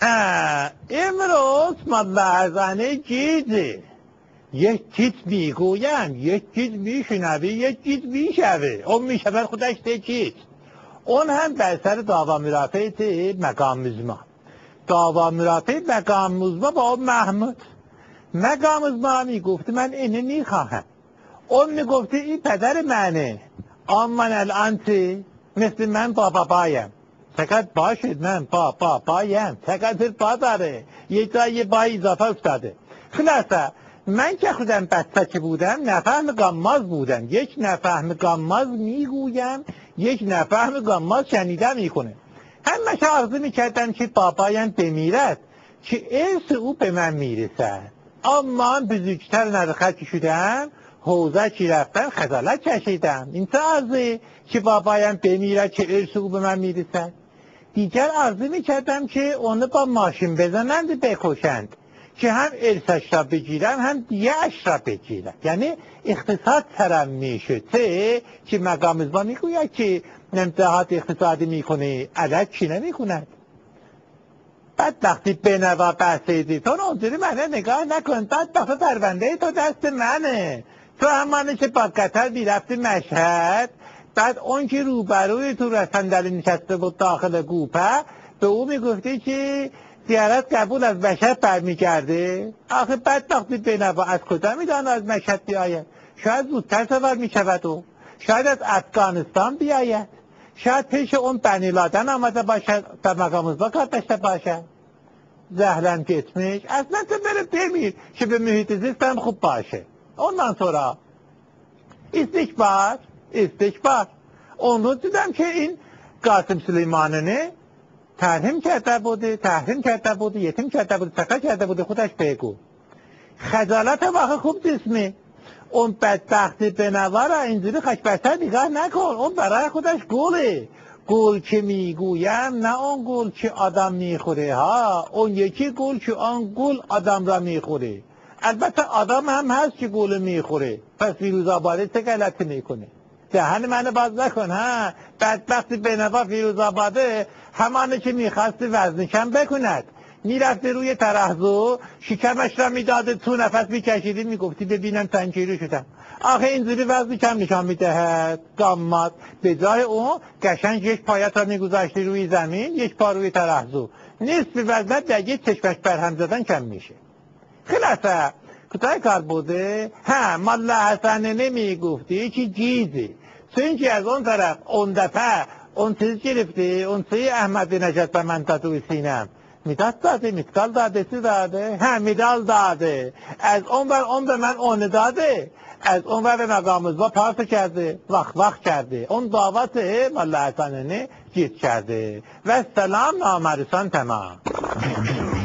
امروز مبارزانه چیزی یک چیز میگویم یک چیز میشنوی یک چیز میشوه اون میشود خودش ده چیز اون هم به اثر دعوا مرافعه مقام مزما دعوا مرافعه مقام مزما با محمود مقام مزما میگفته من اینه میخواهم اون میگفته این پدر منه من الان مثل من بابایم چقدر باشید من بایم چقدر با داره یه جایی با اضافه افتاده خلاصه من که خودم بچه بودم نفهم گاماز بودم یک نفهم گاماز میگویم یک نفهم گاماز شنیده میکنه همشه آرزو میکردم که بابایم بمیرد که ارث او به من میرسد اما بزرگتر نرخط شدم حوزه چی رفتم خجالت کشیدم این چه آرزوی که بابایم بمیرد که ارث او به من میرسد دیگر آرزو میکردم که اونو با ماشین بزنند بکشند که هم ارثش را بگیرم هم دیه‌اش را بگیرم یعنی اقتصاد سرم میشه که مقام مزما میگوید که امتحانات اقتصادی میکنه عدد چی نمیکند بعد وقتی به نوا بحثیدی تو اونجوری منه نگاه نکن بعد وقتی پرونده تو دست منه تو همانه که با قطر بیرفتی مشهد بعد اون که روبروی تو صندلی نشسته بود داخل گوپه به او میگفتی که زیارت قبول از مشهد برمیگرده آخه بعد وقتی به نوا از کجا میدانه از مشهد بیاید شاید زودتر سوار میشود و شاید از افغانستان بیاید شاید پیش اون بنی لادن آمده باشد در مقام مزما کار داشته باشد زهرن که اسمش اصلا تو بره بمیر که به محیط زیستم خوب باشه اون منصورا استکبار اون رو دیدم که این قاسم سلیمانه تحریم کرده بوده یتیم کرده بوده سقه کرده بوده خودش بگو خجالت واقع خوب جسمه اون بدبخت بنوار اینجوری خشبستر نگاه نکن اون برای خودش گوله گول که میگویم نه اون گول که آدم میخوره ها اون یکی گول که آن گول آدم را میخوره البته آدم هم هست که گول میخوره پس فیروزآباده چه غلطی میکنه دهن منو باز نکن ها بدبخت بنوا فیروزآباده همانه که میخواستی وزنشم بکند میرفتی روی ترحضو شکمش را میداده تو نفس میکشیدی میگفتی ببینم تنکیرو شدم آخه اینجوری وزن کم نشان میدهد گامات به جای اون قشنگ یک پایت را میگذاشتی روی زمین یک پا روی ترحضو نصف وزنت در یک چشمش برهم زدن کم میشه خلاصه کتای کار بوده مالا حسنه نمیگفتی که جیزی چون که از اون طرف اون دفعه اون چیز گرفته اون چیز احمد نجات به من تاتوی سینم میداد داده میتکال داده چی داده میدال داده از اون بر اون به من اون داده از اون بر به مقام مزما پارس کرده وقت کرده اون دعوت مالا حسنه جیت کرده و سلام نامرسان تمام